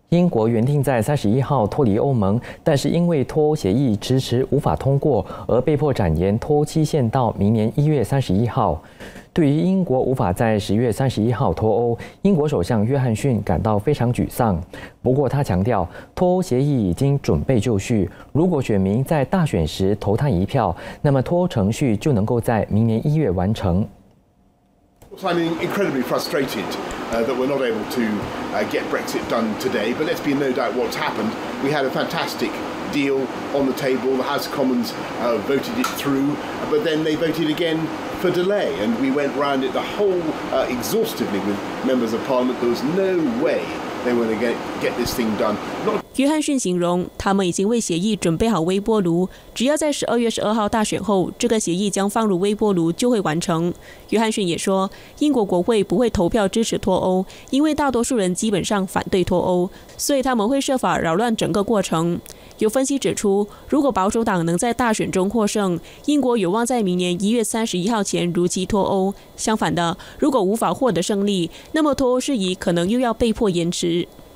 英国原定在31号脱离欧盟，但是因为脱欧协议迟迟无法通过，而被迫展延脱欧期限到明年1月31号。对于英国无法在10月31号脱欧，英国首相约翰逊感到非常沮丧。不过他强调，脱欧协议已经准备就绪，如果选民在大选时投他一票，那么脱欧程序就能够在明年1月完成。 I'm incredibly frustrated that we're not able to get Brexit done today, but let's be in no doubt what's happened. We had a fantastic deal on the table. The House of Commons voted it through, but then they voted again for delay, and we went round it the whole exhaustively with members of Parliament. There was no way they were going to get this thing done. 约翰逊形容，他们已经为协议准备好微波炉，只要在12月12号大选后，这个协议将放入微波炉就会完成。约翰逊也说，英国国会不会投票支持脱欧，因为大多数人基本上反对脱欧，所以他们会设法扰乱整个过程。有分析指出，如果保守党能在大选中获胜，英国有望在明年1月31号前如期脱欧。相反的，如果无法获得胜利，那么脱欧事宜可能又要被迫延迟。